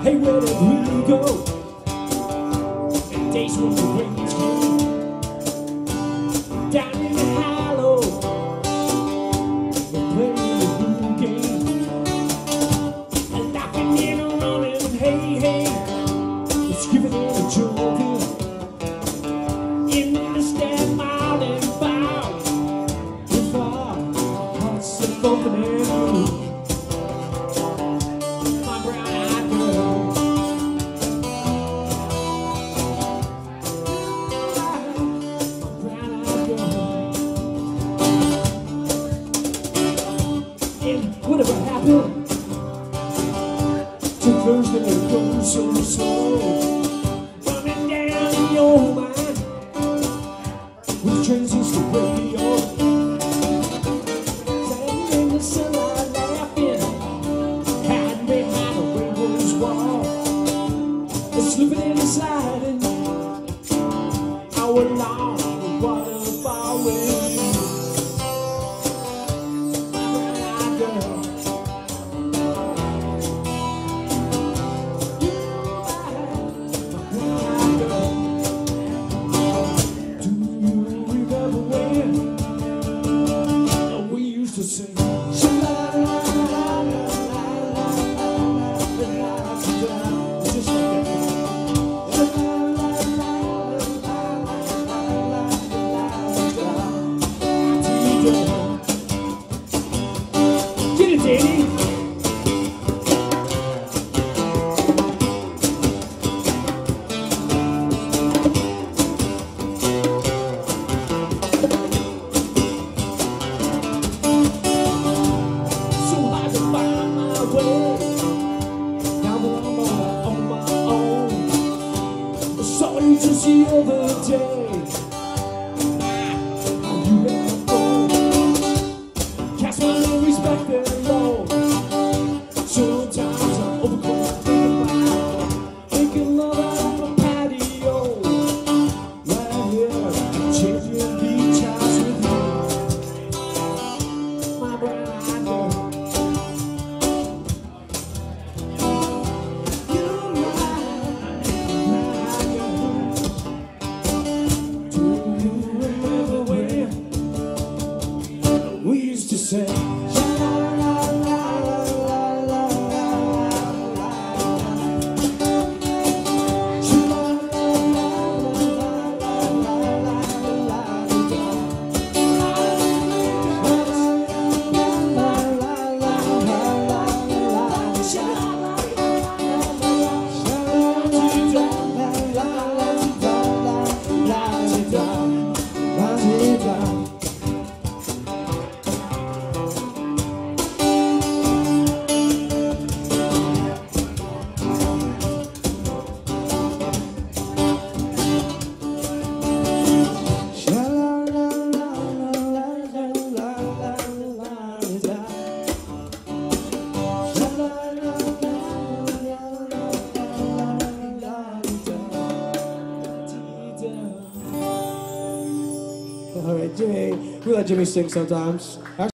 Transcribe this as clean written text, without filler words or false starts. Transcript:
Hey, where did we go? And days when the rains came down in the hollow, we're playing a blue game, and laughing and running. Hey, hey, it's giving it a joke. In the stand, mild and foul, with our hearts so open and blue. My brown-eyed girl, my brown-eyed girl. And whatever happened to Thursday that goes so slow, running down in your mind with transistor radio, standing in the sunlight laughing, hiding behind a rainbow's wall, slipping and sliding along the waterfall with you, my brown-eyed girl. You, my brown-eyed girl. Do you remember when we used to sing? Just like that. Get it, Danny. So hard to find my way. Now that I'm on my own, I saw you just the other day. You had gone. Cast my respect and love. Sometimes I'm overcome, making love out on a patio. Right here, changing beach house with you, my brown-eyed girl. You're my brown-eyed girl. Do you remember when we used to say? All right, Jimmy. We let Jimmy sing sometimes.